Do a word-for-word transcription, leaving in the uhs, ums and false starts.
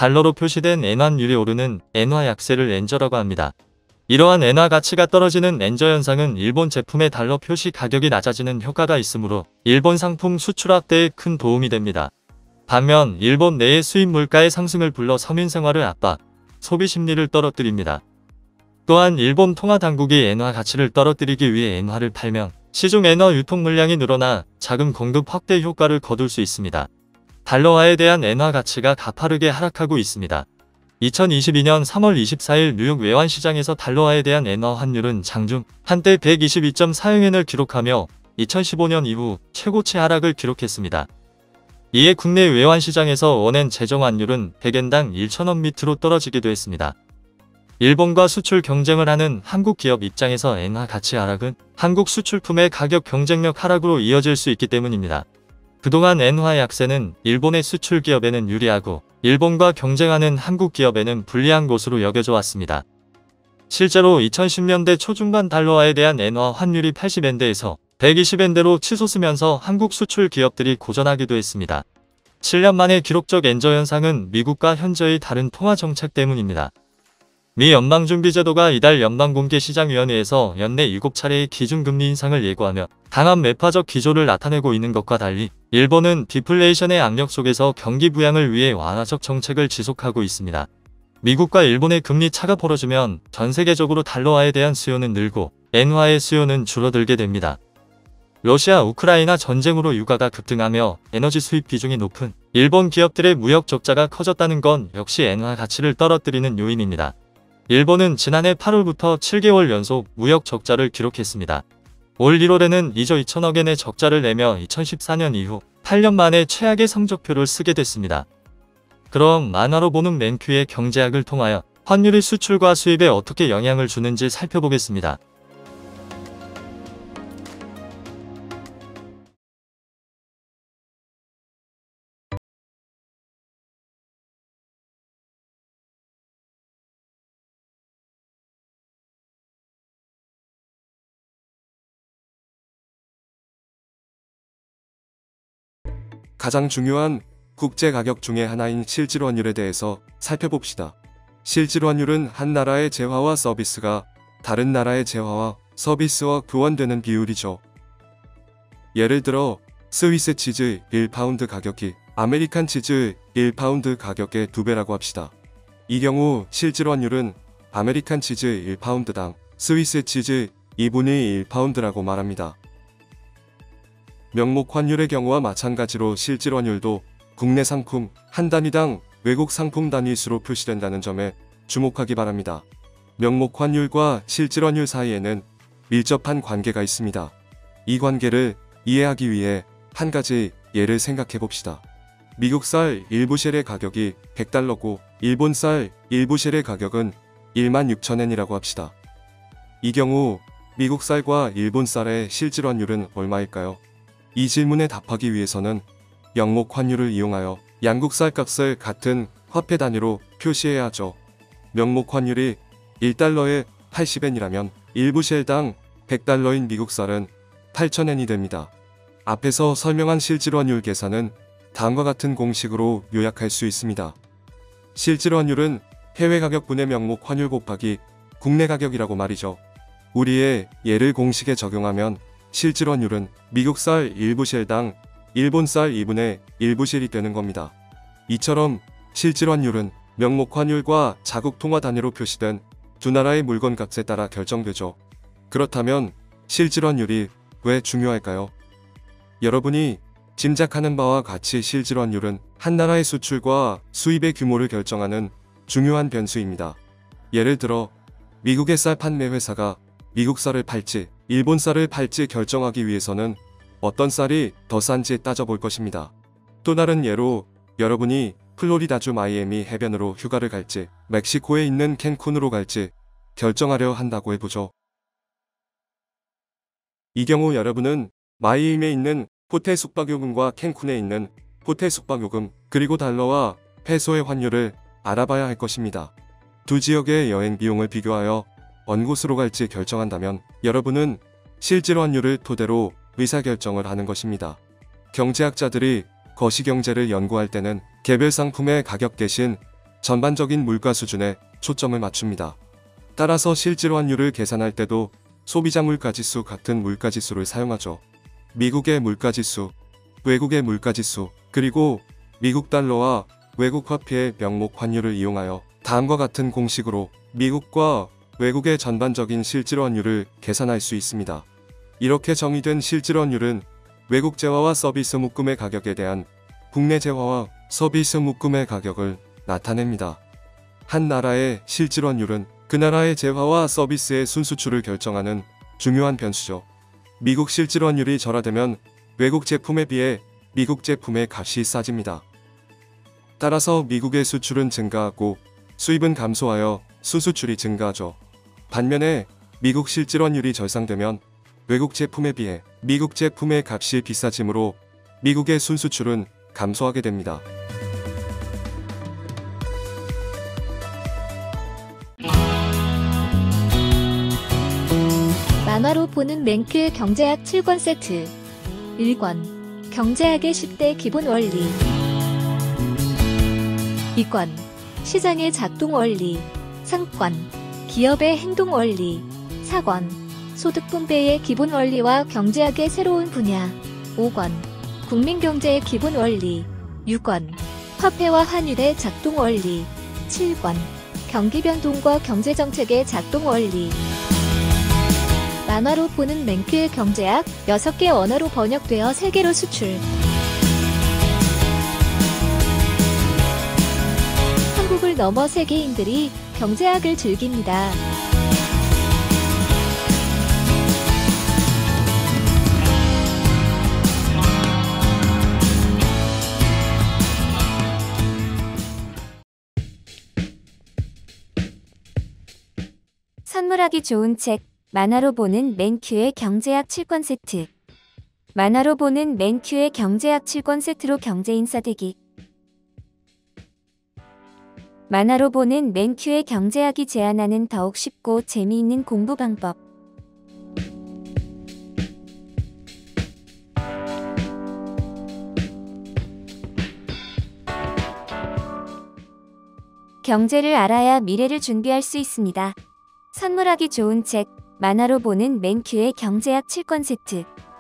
달러로 표시된 엔화 환율이 오르는 엔화 약세를 엔저라고 합니다. 이러한 엔화 가치가 떨어지는 엔저 현상은 일본 제품의 달러 표시 가격이 낮아지는 효과가 있으므로 일본 상품 수출 확대에 큰 도움이 됩니다. 반면 일본 내의 수입 물가의 상승을 불러 서민 생활을 압박, 소비 심리를 떨어뜨립니다. 또한 일본 통화당국이 엔화 가치를 떨어뜨리기 위해 엔화를 팔면 시중 엔화 유통 물량이 늘어나 자금 공급 확대 효과를 거둘 수 있습니다. 달러화에 대한 엔화 가치가 가파르게 하락하고 있습니다. 이천이십이년 삼월 이십사일 뉴욕 외환시장에서 달러화에 대한 엔화 환율은 장중 한때 백이십이 점 사영엔을 기록하며 이천십오년 이후 최고치 하락을 기록했습니다. 이에 국내 외환시장에서 원엔 제정 환율은 백엔당 일천원 밑으로 떨어지기도 했습니다. 일본과 수출 경쟁을 하는 한국 기업 입장에서 엔화 가치 하락은 한국 수출품의 가격 경쟁력 하락으로 이어질 수 있기 때문입니다. 그동안 엔화 약세는 일본의 수출 기업에는 유리하고 일본과 경쟁하는 한국 기업에는 불리한 것으로 여겨져 왔습니다. 실제로 이천십년대 초중반 달러화에 대한 엔화 환율이 팔십엔대에서 백이십엔대로 치솟으면서 한국 수출 기업들이 고전하기도 했습니다. 칠년 만의 기록적 엔저 현상은 미국과 현저히 다른 통화 정책 때문입니다. 미 연방준비제도가 이달 연방공개시장위원회에서 연내 일곱 차례의 기준금리 인상을 예고하며 강한 매파적 기조를 나타내고 있는 것과 달리 일본은 디플레이션의 압력 속에서 경기 부양을 위해 완화적 정책을 지속하고 있습니다. 미국과 일본의 금리 차가 벌어지면 전 세계적으로 달러화에 대한 수요는 늘고 엔화의 수요는 줄어들게 됩니다. 러시아 우크라이나 전쟁으로 유가가 급등하며 에너지 수입 비중이 높은 일본 기업들의 무역 적자가 커졌다는 건 역시 엔화 가치를 떨어뜨리는 요인입니다. 일본은 지난해 팔월부터 칠개월 연속 무역 적자를 기록했습니다. 올 일월에는 이조 이천억엔의 적자를 내며 이천십사년 이후 팔년 만에 최악의 성적표를 쓰게 됐습니다. 그럼 만화로 보는 맨큐의 경제학을 통하여 환율이 수출과 수입에 어떻게 영향을 주는지 살펴보겠습니다. 가장 중요한 국제가격 중의 하나인 실질환율에 대해서 살펴봅시다. 실질환율은 한 나라의 재화와 서비스가 다른 나라의 재화와 서비스와 교환되는 비율이죠. 예를 들어 스위스 치즈 일 파운드 가격이 아메리칸 치즈 일 파운드 가격의 두 배라고 합시다. 이 경우 실질환율은 아메리칸 치즈 일 파운드당 스위스 치즈 이분의 일 파운드라고 말합니다. 명목 환율의 경우와 마찬가지로 실질환율도 국내 상품 한 단위당 외국 상품 단위수로 표시된다는 점에 주목하기 바랍니다. 명목 환율과 실질환율 사이에는 밀접한 관계가 있습니다. 이 관계를 이해하기 위해 한 가지 예를 생각해 봅시다. 미국 쌀 일 부쉘의 가격이 백 달러고 일본 쌀 일 부쉘의 가격은 일만 육천엔이라고 합시다. 이 경우 미국 쌀과 일본 쌀의 실질환율은 얼마일까요? 이 질문에 답하기 위해서는 영목 환율을 이용하여 양국 쌀값을 같은 화폐 단위로 표시해야 하죠. 명목 환율이 일 달러에 팔십엔이라면 일 부쉘당 백 달러인 미국 쌀은 팔천엔이 됩니다. 앞에서 설명한 실질환율 계산은 다음과 같은 공식으로 요약할 수 있습니다. 실질환율은 해외 가격분의 명목 환율 곱하기 국내 가격이라고 말이죠. 우리의 예를 공식에 적용하면 실질환율은 미국 쌀 일 부쉘당 일본 쌀 이분의 일 부쉘이 되는 겁니다. 이처럼 실질환율은 명목 환율과 자국 통화 단위로 표시된 두 나라의 물건 값에 따라 결정되죠. 그렇다면 실질환율이 왜 중요할까요? 여러분이 짐작하는 바와 같이 실질환율은 한 나라의 수출과 수입의 규모를 결정하는 중요한 변수입니다. 예를 들어 미국의 쌀 판매 회사가 미국 쌀을 팔지 일본 쌀을 팔지 결정하기 위해서는 어떤 쌀이 더 싼지 따져볼 것입니다. 또 다른 예로 여러분이 플로리다주 마이애미 해변으로 휴가를 갈지 멕시코에 있는 캔쿤으로 갈지 결정하려 한다고 해보죠. 이 경우 여러분은 마이애미에 있는 호텔 숙박요금과 캔쿤에 있는 호텔 숙박요금 그리고 달러와 페소의 환율을 알아봐야 할 것입니다. 두 지역의 여행 비용을 비교하여 어느 곳으로 갈지 결정한다면 여러분은 실질환율을 토대로 의사결정을 하는 것입니다. 경제학자들이 거시경제를 연구할 때는 개별 상품의 가격 대신 전반적인 물가 수준에 초점을 맞춥니다. 따라서 실질 환율을 계산할 때도 소비자 물가지수 같은 물가지수를 사용하죠. 미국의 물가지수, 외국의 물가지수, 그리고 미국 달러와 외국 화폐의 명목 환율을 이용하여 다음과 같은 공식으로 미국과 외국의 전반적인 실질 환율을 계산할 수 있습니다. 이렇게 정의된 실질 환율은 외국 재화와 서비스 묶음의 가격에 대한 국내 재화와 서비스 묶음의 가격을 나타냅니다. 한 나라의 실질 환율은 그 나라의 재화와 서비스의 순수출을 결정하는 중요한 변수죠. 미국 실질 환율이 절하되면 외국 제품에 비해 미국 제품의 값이 싸집니다. 따라서 미국의 수출은 증가하고 수입은 감소하여 수수출이 증가하죠. 반면에 미국 실질 환율이 절상되면 외국 제품에 비해 미국 제품의 값이 비싸지므로 미국의 순수출은 감소하게 됩니다. 만화로 보는 맹큐의 경제학 칠 권 세트. 일 권. 경제학의 십 대 기본 원리. 이 권. 시장의 작동 원리. 삼 권. 기업의 행동 원리. 사 권. 소득 분배의 기본 원리와 경제학의 새로운 분야. 오 권. 국민경제의 기본 원리. 육 권. 화폐와 환율의 작동 원리. 칠 권. 경기 변동과 경제정책의 작동 원리. 만화로 보는 맹큐의 경제학 여섯 개 언어로 번역되어 세계로 수출. 한국을 넘어 세계인들이 경제학을 즐깁니다. 선물하기 좋은 책, 만화로 보는 맹큐의 경제학 칠 권 세트. 만화로 보는 맹큐의 경제학 칠 권 세트로 경제인싸 되기. 만화로 보는 맹큐의 경제학이 제안하는 더욱 쉽고 재미있는 공부 방법. 경제를 알아야 미래를 준비할 수 있습니다. 선물하기 좋은 책, 만화로 보는 맹큐의 경제학 칠 권 세트.